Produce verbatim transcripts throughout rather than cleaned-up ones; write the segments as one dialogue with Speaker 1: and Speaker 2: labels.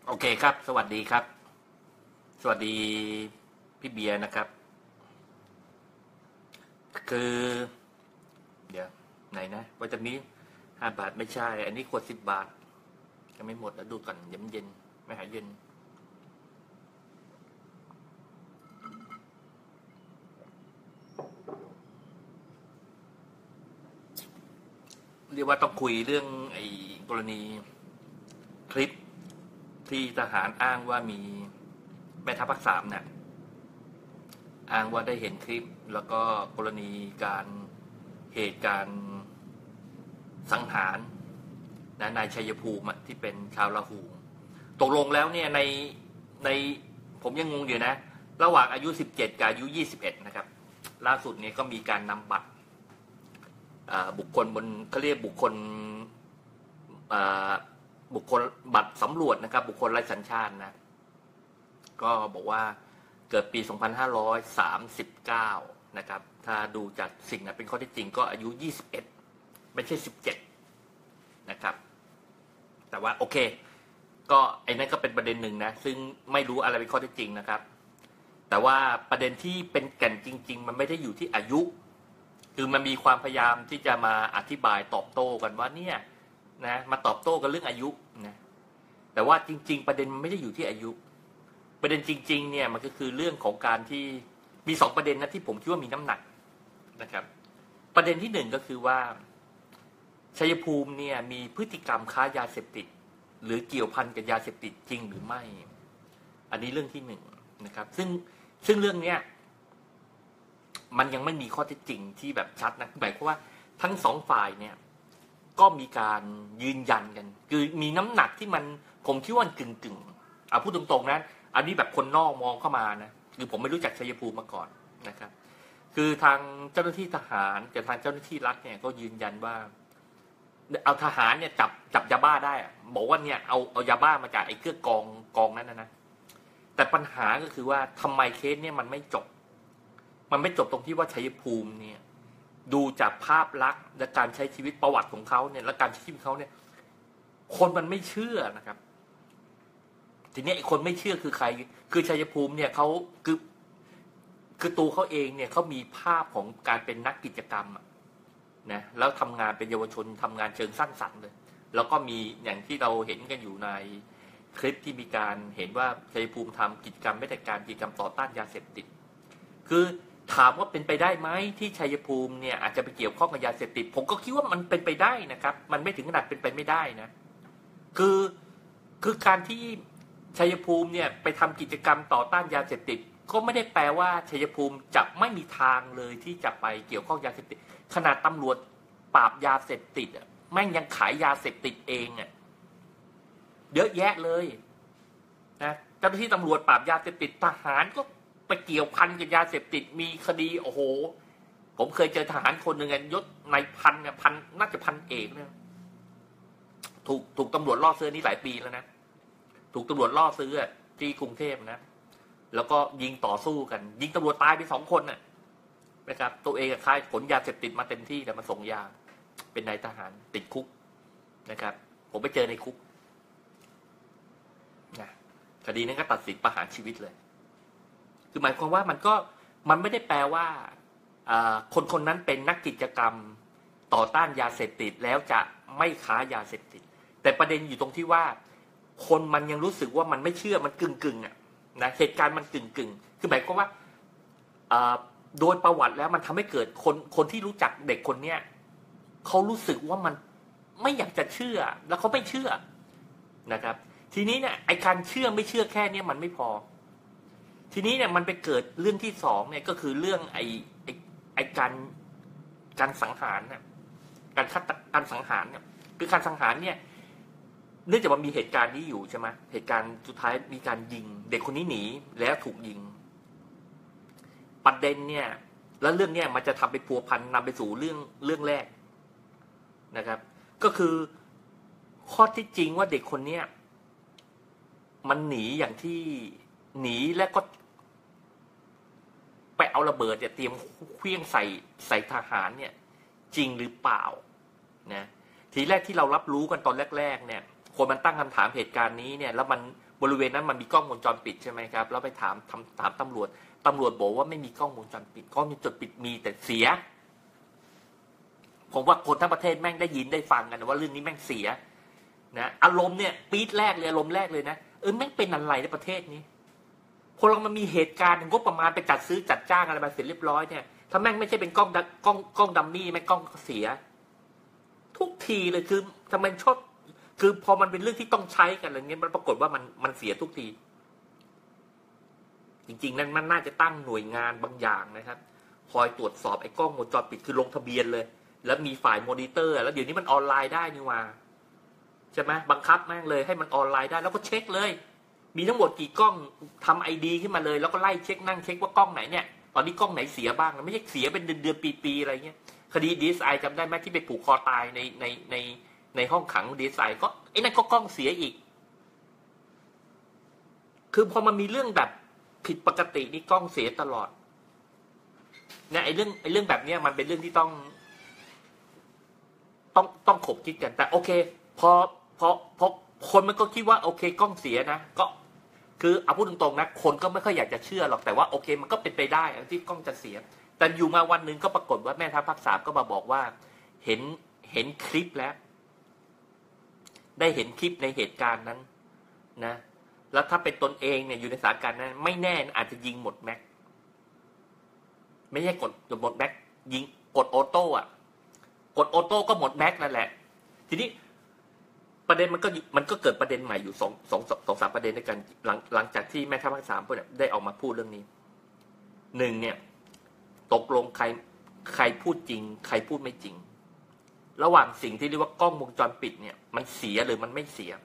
Speaker 1: โอเคครับสวัสดีครับสวัสดีพี่เบียร์นะครับคือเดี๋ยวไหนนะว่าจะมีห้าบาทไม่ใช่อันนี้ขวดสิบบาทจะไม่หมดแล้วดูก่อนเย็นเย็นไม่หายเย็นเรียกว่าต้องคุยเรื่องไอ้กรณีคลิปที่ทหารอ้างว่ามีแม่ทัพภาคสามเนี่ยอ้างว่าได้เห็นคลิปแล้วก็กรณีการเหตุการณ์สังหารนะนายชัยภูมิที่เป็นชาวละหูตกลงแล้วเนี่ยในในผมยังงงอยู่นะระหว่างอายุสิบเจ็ดกับอายุยี่สิบเอ็ดนะครับล่าสุดเนี่ยก็มีการนำบัตรบุคคลบนเขาเรียกบุคคลบุคคลบัตรสำรวจนะครับบุคคลไร้สัญชาตินะก็บอกว่าเกิดปีสองพันห้าร้อยสามสิบเก้านะครับถ้าดูจากสิ่งนั้นเป็นข้อเท็จจริงก็อายุยี่สิบเอ็ดไม่ใช่สิบเจ็ดนะครับแต่ว่าโอเคก็ไอ้นั่นก็เป็นประเด็นหนึ่งนะซึ่งไม่รู้อะไรเป็นข้อเท็จจริงนะครับแต่ว่าประเด็นที่เป็นแก่นจริงๆมันไม่ได้อยู่ที่อายุคือมันมีความพยายามที่จะมาอธิบายตอบโต้กันว่าเนี่ยนะมาตอบโต้กันเรื่องอายุนะแต่ว่าจริงๆประเด็นมันไม่ได้อยู่ที่อายุประเด็นจริงๆเนี่ยมันก็คือเรื่องของการที่มีสองประเด็นนะที่ผมคิดว่ามีน้ำหนักนะครับประเด็นที่หนึ่งก็คือว่าชัยภูมิเนี่ยมีพฤติกรรมค้ายาเสพติดหรือเกี่ยวพันกับยาเสพติดจริงหรือไม่อันนี้เรื่องที่หนึ่งนะครับซึ่งซึ่งเรื่องเนี้ยมันยังไม่มีข้อเท็จจริงที่แบบชัดนะหมายความว่าทั้งสองฝ่ายเนี่ยก็มีการยืนยันกันคือมีน้ำหนักที่มันผมคิดว่ากึ่งกึ่งเอาพูดตรงๆนะอันนี้แบบคนนอกมองเข้ามานะคือผมไม่รู้จักชัยภูมิมาก่อนนะครับคือทางเจ้าหน้าที่ทหารกับทางเจ้าหน้าที่รัฐเนี่ยก็ยืนยันว่าเอาทหารเนี่ยจับจับยาบ้าได้บอกว่าเนี่ยเอาเอายาบ้ามาจากไอ้เครื่องกองกองนั้นนะนะแต่ปัญหาก็คือว่าทำไมเคสเนี่ยมันไม่จบมันไม่จบตรงที่ว่าชัยภูมิเนี่ยดูจากภาพลักษณ์และการใช้ชีวิตประวัติของเขาเนี่ยและการใช้ชีวิตเขาเนี่ยคนมันไม่เชื่อนะครับทีนี้ไอ้คนไม่เชื่อคือใครคือชัยภูมิเนี่ยเขาคือคือตัวเขาเองเนี่ยเขามีภาพของการเป็นนักกิจกรรมนะแล้วทำงานเป็นเยาวชนทำงานเชิงสร้างสรรค์เลยแล้วก็มีอย่างที่เราเห็นกันอยู่ในคลิปที่มีการเห็นว่าชัยภูมิทำกิจกรรมไม่แต่การกิจกรรมต่อต้านยาเสพติดคือถามว่าเป็นไปได้ไหมที่ชัยภูมิเนี่ยอาจจะไปเกี่ยวข้องกับยาเสพติดผมก็คิดว่ามันเป็นไปได้นะครับมันไม่ถึงขนาดเป็นไปไม่ได้นะคือคือการที่ชัยภูมิเนี่ยไปทำกิจกรรมต่อต้านยาเสพติดก็ไม่ได้แปลว่าชัยภูมิจะไม่มีทางเลยที่จะไปเกี่ยวข้องยาเสพติดขนาดตำรวจปราบยาเสพติดอ่ะแม่งยังขายยาเสพติดเองอ่ะเยอะแยะเลยนะเจ้าหน้าที่ตำรวจปราบยาเสพติดทหารก็ไปเกี่ยวพันกับยาเสพติดมีคดีโอ้โหผมเคยเจอทหารคนหนึ่งยศนายพันเนี่ยพันน่าจะพันเอกเนี่ยถูกถูกตำรวจล่อซื้อนี่หลายปีแล้วนะถูกตำรวจล่อซื้อที่กรุงเทพนะแล้วก็ยิงต่อสู้กันยิงตำรวจตายไปสองคนน่ะนะครับตัวเองขายขนยาเสพติดมาเต็มที่แต่มาส่งยาเป็นนายทหารติดคุกนะครับผมไปเจอในคุกนะคดีนั้นก็ตัดสินประหารชีวิตเลยคือหมายความว่ามันก็มันไม่ได้แปลว่าคนคนนั้นเป็นนักกิจกรรมต่อต้านยาเสพติดแล้วจะไม่ค้ายาเสพติดแต่ประเด็นอยู่ตรงที่ว่าคนมันยังรู้สึกว่ามันไม่เชื่อมันกึ่งกึ่งอ่ะนะเหตุการณ์มันกึ่งกึ่งคือหมายความว่าโดยประวัติแล้วมันทำให้เกิดคนคนที่รู้จักเด็กคนเนี้ยเขารู้สึกว่ามันไม่อยากจะเชื่อแล้วเขาไม่เชื่อนะครับทีนี้เนี่ยไอ้การเชื่อไม่เชื่อแค่นี้มันไม่พอทีนี้เนี่ยมันไปเกิดเรื่องที่สองเนี่ยก็คือเรื่องไอ้ไอ้ไอ้การการสังหารเนี่ยการฆาตการสังหารเนี่ยคือการสังหารเนี่ยเนื่องจากมันมีเหตุการณ์นี้อยู่ใช่ไหมเหตุการณ์สุดท้ายมีการยิงเด็กคนนี้หนีแล้วถูกยิงประเด็นเนี่ยแล้วเรื่องเนี่ยมันจะทำไปพัวพันนำไปสู่เรื่องเรื่องแรกนะครับก็คือข้อที่จริงว่าเด็กคนเนี้ยมันหนีอย่างที่หนีแล้วก็ไปเอาระเบิดเนี่ยเตรียมเคลื่องใส่ใส่ทหารเนี่ยจริงหรือเปล่านะทีแรกที่เรารับรู้กันตอนแรกๆเนี่ยคนมันตั้งคำถามเหตุการณ์นี้เนี่ยแล้วมันบริเวณนั้นมันมีกล้องวงจรปิดใช่ไหมครับแล้วไปถามถามถามตำรวจตำรวจบอกว่าไม่มีกล้องวงจรปิดกล้องวงจรปิดมีแต่เสียผมว่าคนทั้งประเทศแม่งได้ยินได้ฟังกันว่าเรื่องนี้แม่งเสียนะอารมณ์เนี่ยปี๊ดแรกเลยอารมณ์แรกเลยนะเออแม่งเป็นอะไรในประเทศนี้คนเรามันมีเหตุการณ์งบประมาณไปจัดซื้อจัดจ้างอะไรมาเสร็จเรียบร้อยเนี่ยถ้าแม่งไม่ใช่เป็นกล้องกล้องกล้องดัมมี่แม่งกล้องเสียทุกทีเลยคือทำไมชอบคือพอมันเป็นเรื่องที่ต้องใช้กันอะไรเงี้ยมันปรากฏว่ามันมันเสียทุกทีจริงๆนั้นมันน่าจะตั้งหน่วยงานบางอย่างนะครับคอยตรวจสอบไอ้กล้องวงจรปิดคือลงทะเบียนเลยแล้วมีฝ่ายมอนิเตอร์แล้วเดี๋ยวนี้มันออนไลน์ได้นี่ว่าใช่ไหมบังคับแม่งเลยให้มันออนไลน์ได้แล้วก็เช็คเลยมีทั้งหมดกี่กล้องทำไอดีขึ้นมาเลยแล้วก็ไล่เช็คนั่งเช็คว่ากล้องไหนเนี่ยตอนนี้กล้องไหนเสียบ้างไม่ใช่เสียเป็นเดือนเดือนปีๆอะไรเงี้ยคดีดีเอสไอจำได้ไหมที่ไปผูกคอตายในในในในห้องขังดีเอสไอก็ไอ้นั่นก็กล้องเสียอีกคือพอมันมีเรื่องแบบผิดปกตินี่กล้องเสียตลอดเนี่ยไอ้เรื่องไอ้เรื่องแบบเนี้ยมันเป็นเรื่องที่ต้องต้องต้องขบคิดกันแต่โอเคพอพอพอคนมันก็คิดว่าโอเคกล้องเสียนะก็คือเอาพูดตรงๆนะคนก็ไม่ค่อยอยากจะเชื่อหรอกแต่ว่าโอเคมันก็เป็นไปได้ที่กล้องจะเสียแต่อยู่มาวันหนึ่งก็ปรากฏว่าแม่ทัพภาคสามก็มาบอกว่าเห็นเห็นคลิปแล้วได้เห็นคลิปในเหตุการณ์นั้นนะแล้วถ้าเป็นตนเองเนี่ยอยู่ในสถานการณ์นั้นไม่แน่อาจจะยิงหมดแม็กไม่ใช่กดหมดแม็กยิงกดออโต้อะกดออโต้ก็หมดแม็กนั่นแหละทีนี้ประเด็นมันก็มันก็เกิดประเด็นใหม่อยู่สองสองสองสามประเด็นด้วยกันหลังหลังจากที่แม่ทัพภาคสามได้ออกมาพูดเรื่องนี้หนึ่งเนี่ยตกลงใครใครพูดจริงใครพูดไม่จริงระหว่างสิ่งที่เรียกว่ากล้องวงจรปิดเนี่ยมันเสียหรือมันไม่เสีย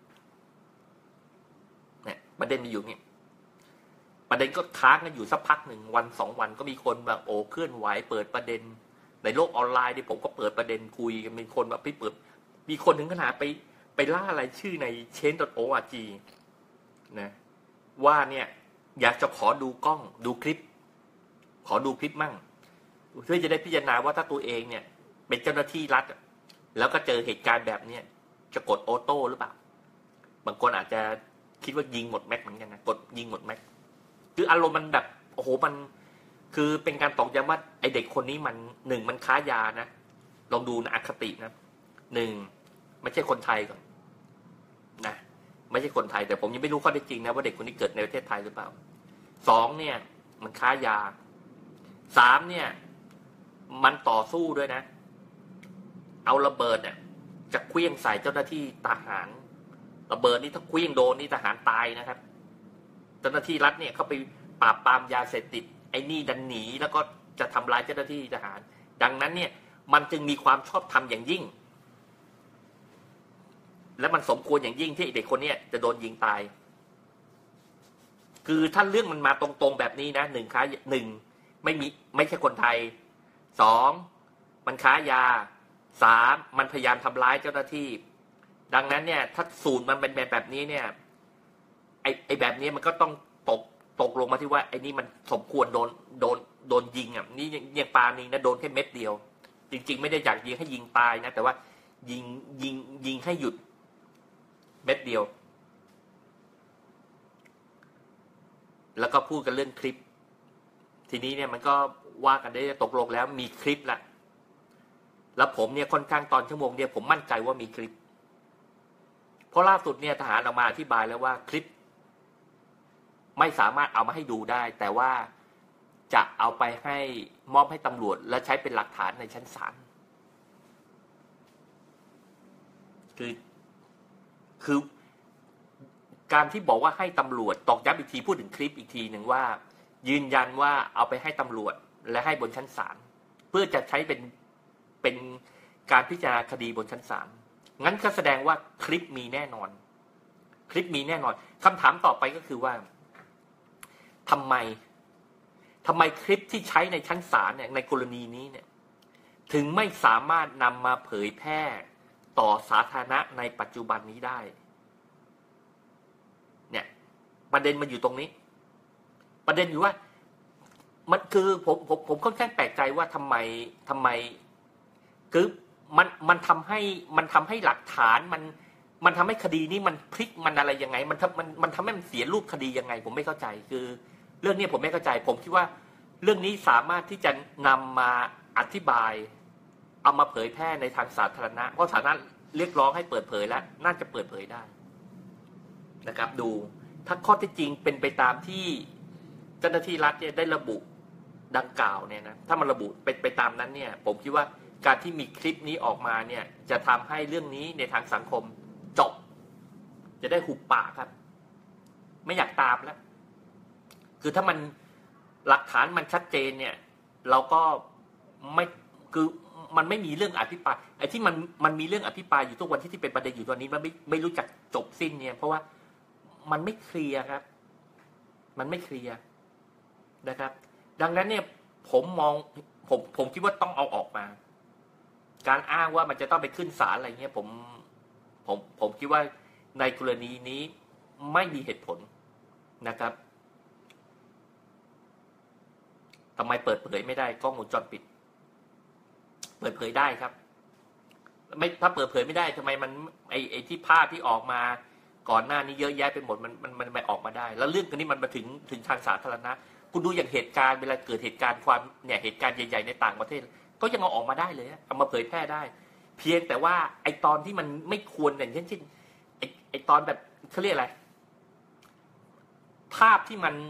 Speaker 1: เนี่ยประเด็นมันอยู่เนี่ยประเด็นก็ค้างกันอยู่สักพักหนึ่งวันสองวันก็มีคนแบบโอ้เคลื่อนไหวเปิดประเด็นในโลกออนไลน์ที่ผมก็เปิดประเด็นคุยกันมีคนแบบพี่เปิดมีคนถึงขนาดไปไปล่าอะไรชื่อใน เชน ดอท โอ อาร์ จี นะว่าเนี่ยอยากจะขอดูกล้องดูคลิปขอดูคลิปมั่งเพื่อจะได้พิจารณาว่าถ้าตัวเองเนี่ยเป็นเจ้าหน้าที่รัฐแล้วก็เจอเหตุการณ์แบบนี้จะกดออโต้หรือเปล่าบางคนอาจจะคิดว่ายิงหมดแม็กเหมือนกันนะกดยิงหมดแม็กคืออารมณ์มันแบบโอ้โหมันคือเป็นการตอกย้ำว่าไอเด็กคนนี้มันหนึ่งมันค้ายานะลองดูนะอคตินะหนึ่งไม่ใช่คนไทยก่อนนะไม่ใช่คนไทยแต่ผมยังไม่รู้ข้อเท็จจริงนะว่าเด็กคนนี้เกิดในประเทศไทยหรือเปล่าสองเนี่ยมันค้ายาสามเนี่ยมันต่อสู้ด้วยนะเอาระเบิดเนี่ยจะเคลื่องใส่เจ้าหน้าที่ทหารระเบิดนี่ถ้าเคลื่องโดนนี่ทหารตายนะครับเจ้าหน้าที่รัฐเนี่ยเขาไปปราบปรามยาเสพติดไอ้นี่ดันหนีแล้วก็จะทำลายเจ้าหน้าที่ทหารดังนั้นเนี่ยมันจึงมีความชอบธรรมอย่างยิ่งและมันสมควรอย่างยิ่งที่เด็กคนนี้จะโดนยิงตายคือถ้าเรื่องมันมาตรงๆแบบนี้นะหนึ่งค้าหนึ่งไม่มีไม่ใช่คนไทยสองมันค้ายาสามมันพยายามทำร้ายเจ้าหน้าที่ดังนั้นเนี่ยถ้าสูตรมันเป็นแบบนี้เนี่ยไอ้ไอ้แบบนี้มันก็ต้องตกตกลงมาที่ว่าไอ้นี่มันสมควรโดนโดนโดนยิงอ่ะนี่ยังปานี่นะโดนแค่เม็ดเดียวจริงๆไม่ได้อยากยิงให้ยิงตายนะแต่ว่ายิงยิงยิงให้หยุดเม็ดเดียวแล้วก็พูดกันเรื่องคลิปทีนี้เนี่ยมันก็ว่ากันได้ตกลงแล้วมีคลิปละแล้วผมเนี่ยค่อนข้างตอนชั่วโมงเนี่ยผมมั่นใจว่ามีคลิปเพราะล่าสุดเนี่ยทหารออกมาอธิบายแล้วว่าคลิปไม่สามารถเอามาให้ดูได้แต่ว่าจะเอาไปให้มอบให้ตำรวจและใช้เป็นหลักฐานในชั้นศาลคือคือการที่บอกว่าให้ตำรวจตอกย้ำอีกทีพูดถึงคลิปอีกทีหนึ่งว่ายืนยันว่าเอาไปให้ตำรวจและให้บนชั้นศาลเพื่อจะใช้เป็นเป็นการพิจารณาคดีบนชั้นศาลงั้นก็แสดงว่าคลิปมีแน่นอนคลิปมีแน่นอนคำถามต่อไปก็คือว่าทำไมทำไมคลิปที่ใช้ในชั้นศาลเนี่ยในกรณีนี้เนี่ยถึงไม่สามารถนำมาเผยแพร่ต่อสาธารณะในปัจจุบันนี้ได้เนี่ยประเด็นมันอยู่ตรงนี้ประเด็นอยู่ว่ามันคือผมผมผมค่อนข้างแปลกใจว่าทำไมทำไมคือมันมันทำให้มันทำให้หลักฐานมันมันทำให้คดีนี้มันพลิกมันอะไรยังไงมันทำมันมันทำให้มันเสียรูปคดียังไงผมไม่เข้าใจคือเรื่องนี้ผมไม่เข้าใจผมคิดว่าเรื่องนี้สามารถที่จะนำมาอธิบายเอามาเผยแพร่ในทางสาธารณะเพราะสาธารณะเรียกร้องให้เปิดเผยแล้วน่าจะเปิดเผยได้นะครับดูถ้าข้อเท็จจริงเป็นไปตามที่เจ้าหน้าที่รัฐเนี่ยได้ระบุดังกล่าวเนี่ยนะถ้ามันระบุเป็นไปตามนั้นเนี่ยผมคิดว่าการที่มีคลิปนี้ออกมาเนี่ยจะทำให้เรื่องนี้ในทางสังคมจบจะได้หุบปากครับไม่อยากตามแล้วคือถ้ามันหลักฐานมันชัดเจนเนี่ยเราก็ไม่คือมันไม่มีเรื่องอภิปรายไอ้ที่มันมันมีเรื่องอภิปรายอยู่ทุกวันที่ที่เป็นประเด็นอยู่ตอนนี้มันไม่ไม่รู้จักจบสิ้นเนี่ยเพราะว่ามันไม่เคลียร์ครับมันไม่เคลียร์นะครับดังนั้นเนี่ยผมมองผมผมคิดว่าต้องเอาออกมาการอ้างว่ามันจะต้องไปขึ้นศาลอะไรเงี้ยผมผมผมคิดว่าในกรณีนี้ไม่มีเหตุผลนะครับทำไมเปิดเผยไม่ได้กล้องวงจรปิดเปิดเผยได้ครับไม่ถ้าเปิดเผยไม่ได้ทำไมมันไอไอที่ภาพที่ออกมาก่อนหน้านี้เยอะแยะไปหมดมันมันมันไม่ออกมาได้แล้วเรื่องนี้มันมาถึงถึงทางสาธารณะคุณดูอย่างเหตุการณ์เวลาเกิดเหตุการณ์ความเนี่ยเหตุการณ์ใหญ่ๆในต่างประเทศก็ยังเอาออกมาได้เลยเอามาเผยแพร่ได้เพียงแต่ว่าไอตอนที่มันไม่ควรอย่างเช่นเช่นไอไอตอนแบบเขาเรียกอะไรภาพที่มัน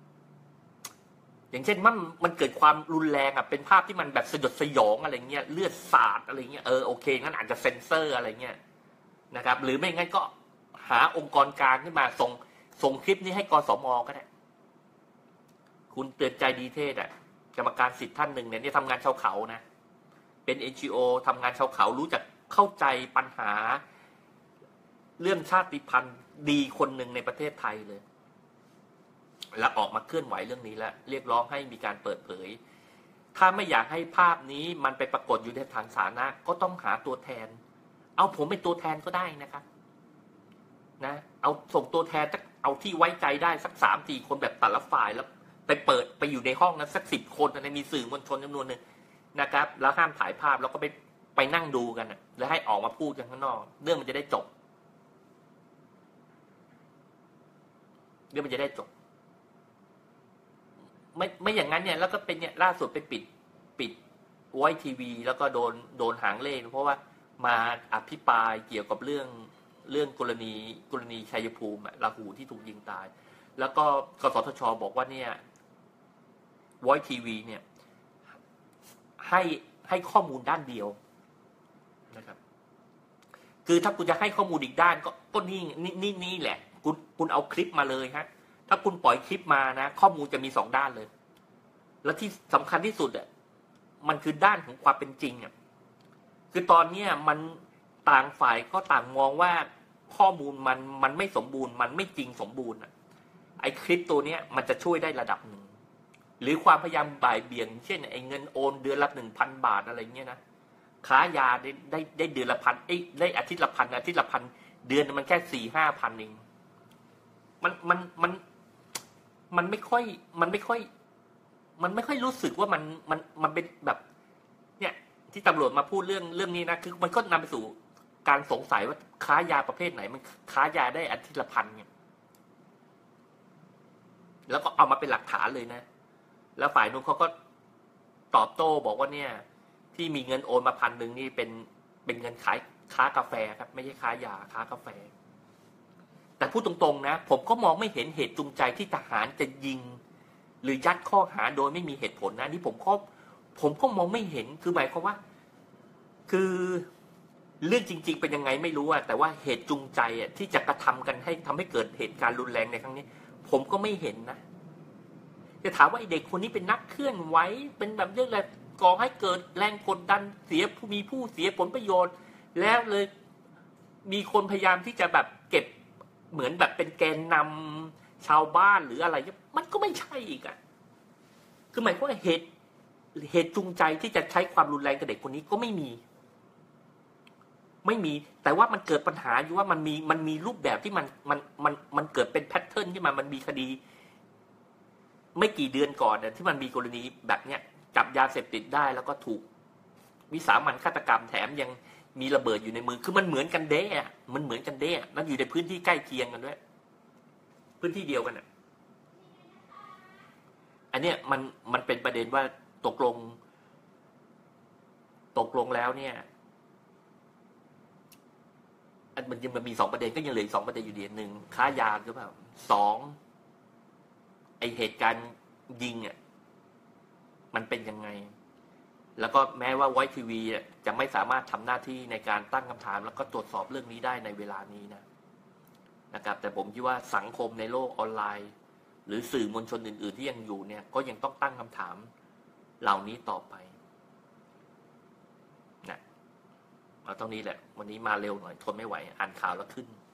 Speaker 1: อย่างเช่นมันมันเกิดความรุนแรงอ่ะเป็นภาพที่มันแบบสยดสยองอะไรเงี้ยเลือดสาดอะไรเงี้ยเออโอเคงั้นอาจจะเซ็นเซอร์อะไรเงี้ยนะครับหรือไม่งั้นก็หาองค์กรกลางขึ้นมาส่งส่งคลิปนี้ให้กสม.ก็ได้คุณเตือนใจดีเทศอ่ะกรรมการสิทธิ์ท่านหนึ่งเนี่ยที่ทำงานชาวเขานะเป็น เอ็น จี โอ ทำงานชาวเขารู้จักเข้าใจปัญหาเรื่องชาติพันธุ์ดีคนหนึ่งในประเทศไทยเลยและออกมาเคลื่อนไหวเรื่องนี้แล้วเรียกร้องให้มีการเปิดเผยถ้าไม่อยากให้ภาพนี้มันไปปรากฏอยู่ในทางสาธารณะก็ต้องหาตัวแทนเอาผมเป็นตัวแทนก็ได้นะครับนะเอาส่งตัวแทนเอาที่ไว้ใจได้สักสามสี่คนแบบแต่ละฝ่ายแล้วไปเปิดไปอยู่ในห้องนั้นสักสิบคนนะมีสื่อมวลชนจำนวนหนึ่งนะครับแล้วห้ามถ่ายภาพแล้วก็ไปไปนั่งดูกันนะแล้วให้ออกมาพูดกันข้างนอกเรื่องมันจะได้จบเรื่องมันจะได้จบไม่ไม่อย่างนั้นเนี่ยแล้วก็เป็นเนี่ยล่าสุดไปปิดปิดไว้ทีวีแล้วก็โดนโดนหางเลขเพราะว่ามาอภิปรายเกี่ยวกับเรื่องเรื่องกรณีกรณีชัยภูมิราหูที่ถูกยิงตายแล้วก็กสทช.บอกว่าเนี่ยไว้ทีวีเนี่ยให้ให้ข้อมูลด้านเดียวนะครับคือถ้าคุณจะให้ข้อมูลอีกด้านก็ก็นี่นี่นี่นี่แหละคุณคุณเอาคลิปมาเลยฮะถ้าคุณปล่อยคลิปมานะข้อมูลจะมีสองด้านเลยแล้วที่สำคัญที่สุดอ่ะมันคือด้านของความเป็นจริงอ่ะคือตอนเนี้ยมันต่างฝ่ายก็ต่างมองว่าข้อมูลมันมันไม่สมบูรณ์มันไม่จริงสมบูรณ์อ่ะไอ้คลิปตัวเนี้ยมันจะช่วยได้ระดับหนึ่งหรือความพยายามบ่ายเบี่ยงเช่นไอ้เงินโอนเดือนละหนึ่งพันบาทอะไรเงี้ยนะค้ายาได้ได้ได้เดือนละพันไอ้ได้อาทิตย์ละพันอาทิตย์ละพันเดือนมันแค่สี่ห้าพันเองมันมันมันมันไม่ค่อยมันไม่ค่อยมันไม่ค่อยรู้สึกว่ามันมันมันเป็นแบบเนี่ยที่ตำรวจมาพูดเรื่องเรื่องนี้นะคือมันก็นำไปสู่การสงสัยว่าค้ายาประเภทไหนมันค้ายาได้อาทิตย์ละพันเนี่ยแล้วก็เอามาเป็นหลักฐานเลยนะแล้วฝ่ายนู้นเขาก็ตอบโต้บอกว่าเนี่ยที่มีเงินโอนมาพันหนึ่งนี่เป็นเป็นเงินขายค้ากาแฟครับไม่ใช่ค้ายาค้ากาแฟแต่พูดตรงๆนะผมก็มองไม่เห็นเหตุจูงใจที่ทหารจะยิงหรือยัดข้อหาโดยไม่มีเหตุผลนะนี่ผมก็ผมก็มองไม่เห็นคือหมายความว่าคือเรื่องจริงๆเป็นยังไงไม่รู้อะแต่ว่าเหตุจูงใจอะที่จะกระทำกันให้ทำให้เกิดเหตุการณ์รุนแรงในครั้งนี้ผมก็ไม่เห็นนะจะถามว่าไอเด็กคนนี้เป็นนักเคลื่อนไหวเป็นแบบเรื่องอะไรก่อให้เกิดแรงกดดันเสียผู้มีผู้เสียผลประโยชน์แล้วเลยมีคนพยายามที่จะแบบเก็บเหมือนแบบเป็นแกนนำชาวบ้านหรืออะไรมันก็ไม่ใช่อีกอ่ะคือหมายความว่าเหตุเหตุจูงใจที่จะใช้ความรุนแรงกับเด็กคนนี้ก็ไม่มีไม่มีแต่ว่ามันเกิดปัญหาอยู่ว่ามันมีมันมีรูปแบบที่มันมันมันมันเกิดเป็นแพทเทิร์นที่มันมันมีคดีไม่กี่เดือนก่อนเนี่ยที่มันมีกรณีแบบเนี้ยจับยาเสพติดได้แล้วก็ถูกวิสามัญฆาตกรรมแถมยังมีระเบิดอยู่ในมือคือมันเหมือนกันเด้อะมันเหมือนกันเด้อะมันอยู่ในพื้นที่ใกล้เคียงกันด้วยพื้นที่เดียวกันอ่ะอันเนี้ยมันมันเป็นประเด็นว่าตกลงตกลงแล้วเนี่ยอันมันยังมันมีสองประเด็นก็ยังเหลืออีกสองประเด็นอยู่ดีหนึ่งค้ายาหรือเปล่าสองไอเหตุการณ์ยิงอ่ะมันเป็นยังไงแล้วก็แม้ว่าไวท์ทีวีจะไม่สามารถทำหน้าที่ในการตั้งคำถามแล้วก็ตรวจสอบเรื่องนี้ได้ในเวลานี้นะนะครับแต่ผมคิดว่าสังคมในโลกออนไลน์หรือสื่อมวลชนอื่นๆที่ยังอยู่เนี่ยก็ยังต้องตั้งคำถามเหล่านี้ต่อไปนะเอาเท่านี้แหละวันนี้มาเร็วหน่อยทนไม่ไหวอ่านข่าวแล้วขึ้น